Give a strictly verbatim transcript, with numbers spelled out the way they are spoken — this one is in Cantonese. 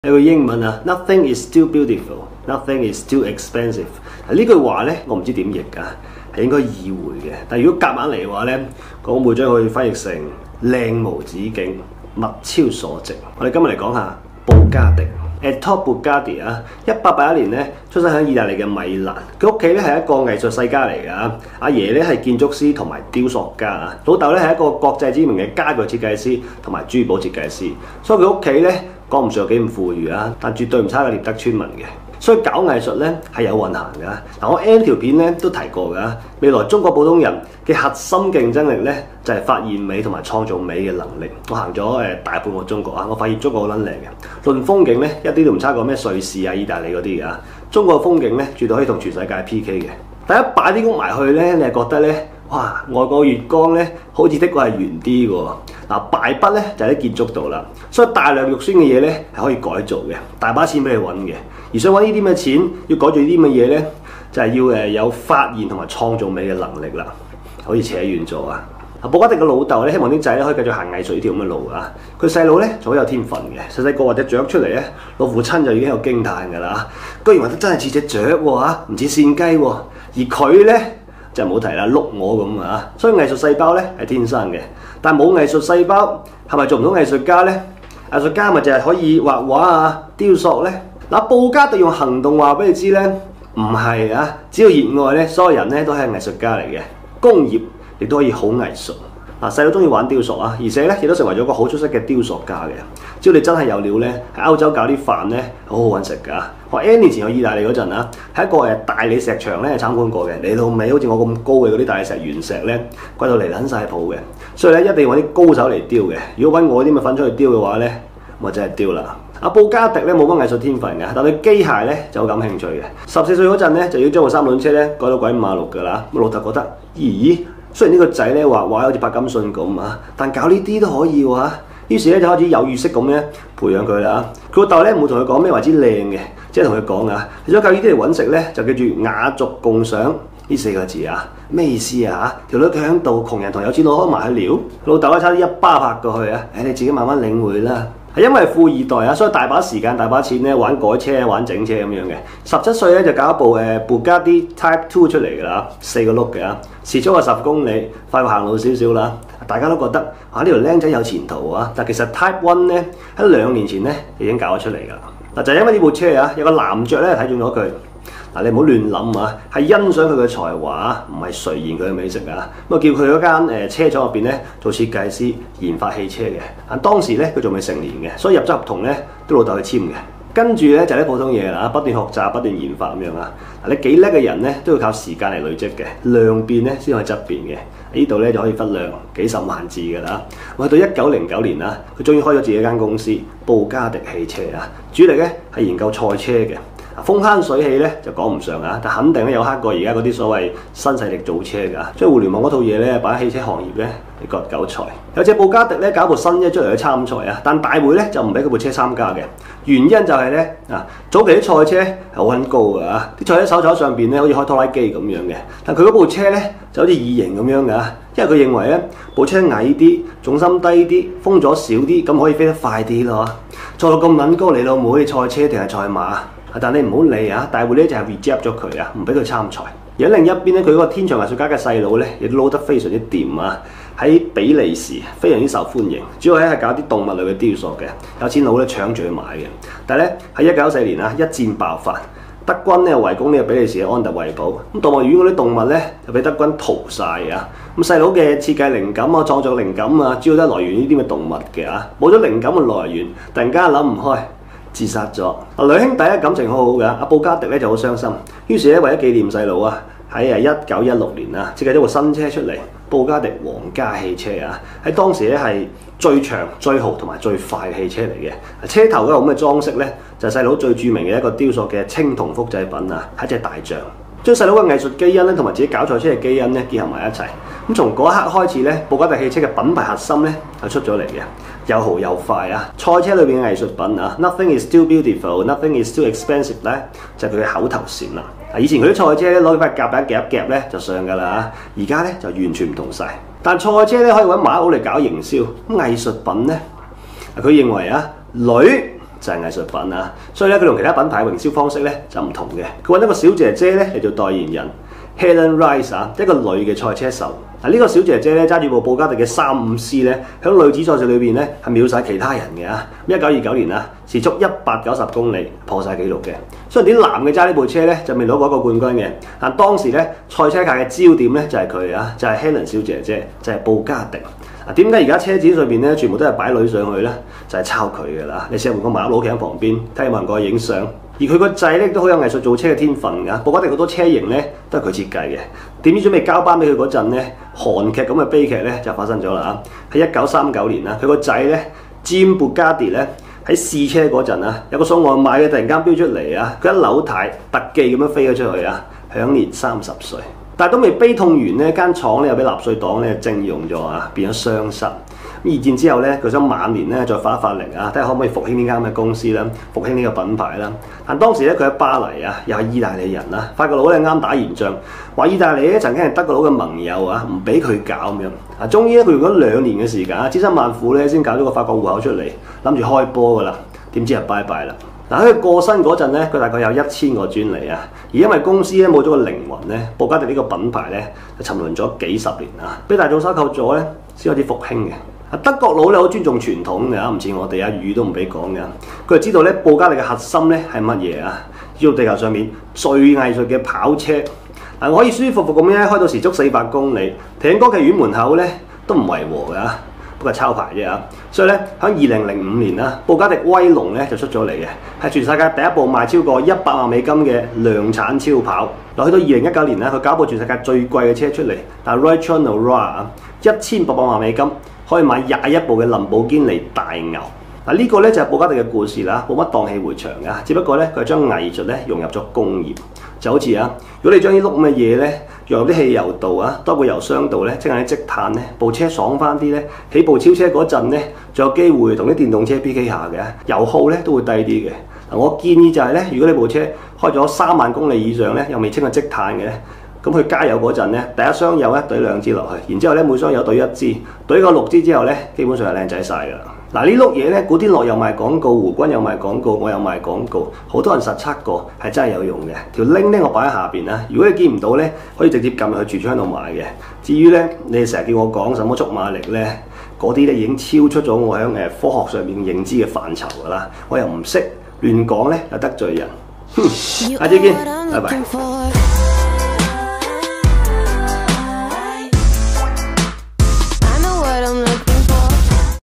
有句英文啊 ，Nothing is still beautiful, nothing is still expensive。呢句話咧，我唔知點譯㗎，係應該意會嘅。但係如果夾硬嚟嘅話咧，我會將佢翻譯成靚無止境、物超所值。我哋今日嚟講下布加迪。Ettore Bugatti 啊，一八八一年咧出生喺意大利嘅米蘭。佢屋企咧係一個藝術世家嚟㗎。阿爺咧係建築師同埋雕塑家啊，老豆咧係一個國際知名嘅家具設計師同埋珠寶設計師。所以佢屋企咧講唔上有幾咁富裕啊，但絕對唔差嘅獵德村民嘅。所以搞藝術咧係有運行㗎。嗱，我 N 條片咧都提過㗎。未來中國普通人嘅核心競爭力咧就係、是、發現美同埋創造美嘅能力。我行咗誒大半個中國啊，我發現中國好撚靚嘅。論風景咧，一啲都唔差過咩瑞士啊、意大利嗰啲㗎。中國嘅風景咧，絕對可以同全世界 P K 嘅。第一擺啲屋埋去咧，你係覺得咧，哇！外國月光咧，好似的確係圓啲嘅喎。嗱，敗筆咧就喺、是、啲建築度啦。所以大量肉酸嘅嘢咧係可以改造嘅，大把錢俾你揾嘅。而想揾呢啲咁嘅錢，要改造呢啲咁嘅嘢咧，就係、是、要誒有發現同埋創造美嘅能力啦。可以扯遠咗啊！布加迪嘅老豆咧，希望啲仔咧可以繼續行藝術呢條咁嘅路啊。佢細佬咧就好有天分嘅，細細個或者雀出嚟咧，老父親就已經有驚歎㗎啦。居然話得真係似隻雀喎嚇，唔似線雞喎。而佢咧就唔好提啦，碌我咁啊。所以藝術細胞咧係天生嘅，但冇藝術細胞係咪做唔到藝術家咧？藝術家咪就係可以畫畫啊、雕塑咧。嗱，布加迪用行動話俾你知咧，唔係啊，只要熱愛咧，所有人咧都係藝術家嚟嘅。工業亦都可以好藝術。嗱，細佬中意玩雕塑啊，而且咧亦都成為咗個好出色嘅雕塑家嘅。只要你真係有料咧，喺歐洲搞啲飯咧，好好揾食㗎。我 N 年前去意大利嗰陣啊，喺一個誒大理石場咧參觀過嘅，嚟到尾好似我咁高嘅嗰啲大理石原石咧，貴到嚟撚晒譜嘅。所以咧一定要揾啲高手嚟雕嘅。如果揾我啲咁嘅粉出去雕嘅話咧，我真係雕啦。阿布加迪咧冇乜藝術天分嘅，但對機械咧就好感興趣嘅。十四歲嗰陣咧就要將個三輪車咧改到鬼五馬六㗎啦。咁老豆覺得，咦？雖然呢個仔咧畫畫好似柏金遜咁啊，但搞呢啲都可以喎。於是咧就開始有意識咁咧培養佢啦。佢老豆咧唔會同佢講咩為之靚嘅，即係同佢講啊，你想靠呢啲嚟揾食咧，就記住雅俗共賞呢四個字啊。咩意思啊？條女佢喺度，窮人同有錢佬開埋去撩，老豆咧差啲一巴拍過去啊！誒，你自己慢慢領會啦。係因為富二代啊，所以大把時間、大把錢咧玩改車、玩整車咁樣嘅。十七歲咧就搞一部誒布加迪 Type Two 出嚟㗎啦，四個轆嘅，時速係十公里，快過行路少少啦。大家都覺得啊呢條僆仔有前途啊，但其實 Type One 咧喺兩年前咧已經搞咗出嚟㗎啦。嗱就係因為呢部車啊，有個男爵咧睇中咗佢。嗱，你唔好亂諗啊，係欣賞佢嘅才華，唔係垂涎佢嘅美食啊。咁啊，叫佢嗰間誒車廠入邊咧做設計師，研發汽車嘅。但當時咧佢仲未成年嘅，所以入職合同咧都老豆去簽嘅。跟住咧就係啲普通嘢啦，不斷學習、不斷研發咁樣啊。嗱，你幾叻嘅人咧都要靠時間嚟累積嘅，量變咧先可以質變嘅。呢度咧就可以忽略幾十萬字㗎啦。去到一九零九年啦，佢終於開咗自己一間公司布加迪汽車啊，主力咧係研究賽車嘅。風慳水氣咧就講唔上啊，但肯定咧有黑過而家嗰啲所謂新勢力造車㗎。將互聯網嗰套嘢咧擺喺汽車行業咧嚟割韭菜。有隻布加迪咧搞部新車出嚟去參賽啊，但大會咧就唔俾佢部車參加嘅。原因就係咧啊，早期啲賽車係好撚高㗎啊，啲賽車手坐喺上邊咧好似開拖拉機咁樣嘅，但佢嗰部車咧就好似異形咁樣㗎，因為佢認為咧部車矮啲、重心低啲、風阻少啲，咁可以飛得快啲咯。坐到咁撚高，你老妹賽車定係賽馬？但你唔好理啊！大會咧就係 reject 咗佢啊，唔俾佢參賽。而喺另一邊咧，佢嗰個天才藝術家嘅細佬咧，亦都撈得非常之掂啊！喺比利時非常之受歡迎，主要咧係搞啲動物類嘅雕塑嘅，有錢佬咧搶住去買嘅。但係咧喺一九一四年啊，一戰爆發，德軍咧圍攻呢個比利時嘅安特衛堡，咁動物園嗰啲動物咧就俾德軍屠晒啊！咁細佬嘅設計靈感啊、創作靈感啊，主要都係來源呢啲咁嘅動物嘅啊，冇咗靈感嘅來源，突然間諗唔開。自殺咗。兩兄弟咧感情好好嘅，阿布加迪咧就好傷心，於是咧為咗紀念細佬啊，喺誒一九一六年啊設計咗部新車出嚟，布加迪皇家汽車啊，喺當時咧係最長、最豪同埋最快嘅汽車嚟嘅。車頭嗰個咁嘅裝飾咧，就係細佬最著名嘅一個雕塑嘅青銅複製品啊，係一隻大象，將細佬嘅藝術基因咧同埋自己搞賽車嘅基因咧結合埋一齊。咁從嗰一刻開始咧，布加迪汽車嘅品牌核心咧係出咗嚟嘅。又豪又快啊！賽車裏邊嘅藝術品啊 ，Nothing is too beautiful, nothing is too expensive 咧，就係佢嘅口頭禪啦。以前佢啲賽車咧攞塊夾板夾一夾咧就上㗎啦，而家咧就完全唔同晒。但賽車咧可以揾馬佬嚟搞營銷，咁藝術品咧，佢認為啊，女就係藝術品啊。所以咧，佢同其他品牌營銷方式咧就唔同嘅。佢揾一個小姐姐咧嚟做代言人 ，Helen Rice 啊，一個女嘅賽車手。嗱，呢個小姐姐咧揸住部布加迪嘅三五 C 咧，喺女子賽事裏邊咧係秒晒其他人嘅啊！一九二九年啊，時速一百九十公里，破晒紀錄嘅。雖然啲男嘅揸呢部車咧就未攞過一個冠軍嘅，但當時咧賽車界嘅焦點咧就係佢啊，就係 Helen 小姐姐，就係布加迪。嗱，點解而家車展上邊咧全部都係擺女上去咧？就係抄佢㗎啦！你試下換個麻甩佬企喺旁邊，睇下有冇人過去影相。而佢個仔咧都好有藝術造車嘅天分㗎，布加迪好多車型咧都係佢設計嘅。點知準備交班俾佢嗰陣咧，韓劇咁嘅悲劇咧就發生咗啦嚇！喺一九三九年啦，佢個仔咧詹布加迪咧喺試車嗰陣啊，有個送外賣嘅突然間飆出嚟啊，佢一扭軚特技咁樣飛咗出去啊，享年三十歲。但係都未悲痛完呢，間廠咧又俾納粹黨咧徵用咗啊，變咗雙失。二戰之後咧，佢想晚年咧再發一發力啊，睇下可唔可以復興呢間咁嘅公司啦，復興呢個品牌啦。但當時咧佢喺巴黎啊，又係意大利人啦，法國佬咧啱打完仗，話意大利咧曾經係德國佬嘅盟友啊，唔俾佢搞咁樣。啊，終於咧佢用咗兩年嘅時間，千辛萬苦咧先搞咗個法國戶口出嚟，諗住開波噶啦，點知係拜拜啦。嗱，喺佢過身嗰陣咧，佢大概有一千個專利啊，而因為公司咧冇咗個靈魂咧，布加迪呢個品牌咧就沉淪咗幾十年啊，俾大眾收購咗咧，先開始復興嘅。德國佬咧好尊重傳統嘅，唔似我哋啊，語都唔俾講嘅。佢就知道咧布加迪嘅核心咧係乜嘢啊？要地球上面最藝術嘅跑車，嗱，我可以舒舒服服咁樣開到時速四百公里，停喺歌劇院門口咧都唔違和㗎，不過抄牌啫啊！所以咧喺二零零五年啦，布加迪威龍咧就出咗嚟嘅，係全世界第一部賣超過一百萬美金嘅量產超跑。嗱，去到二零一九年咧，佢搞部全世界最貴嘅車出嚟，但係 Citroën Aurora 一千八百萬美金。可以買廿一部嘅林寶堅尼大牛。嗱，呢個咧就係布加迪嘅故事啦，冇乜蕩氣迴腸噶，只不過咧佢將藝術咧融入咗工業，就好似啊，如果你將呢碌咁嘅嘢咧融入啲汽油度啊，多個油箱度咧，即係啲積碳咧，部車爽翻啲咧，起步超車嗰陣咧，仲有機會同啲電動車 P K 下嘅，油耗咧都會低啲嘅。嗱，我建議就係咧，如果你部車開咗三萬公里以上咧，又未清過積碳嘅。咁去加油嗰陣咧，第一箱油咧懟兩支落去，然之後咧每箱油懟一支，懟夠六支之後咧，基本上係靚仔晒㗎啦。嗱，呢碌嘢咧，古天樂又賣廣告，胡軍又賣廣告，我又賣廣告，好多人實測過係真係有用嘅。條 link 咧我擺喺下邊啦，如果你見唔到咧，可以直接撳入去櫥窗度買嘅。至於咧，你哋成日叫我講什麼速馬力咧，嗰啲咧已經超出咗我喺誒科學上面認知嘅範疇㗎啦，我又唔識亂講咧，又得罪人。哼，下次見，拜拜。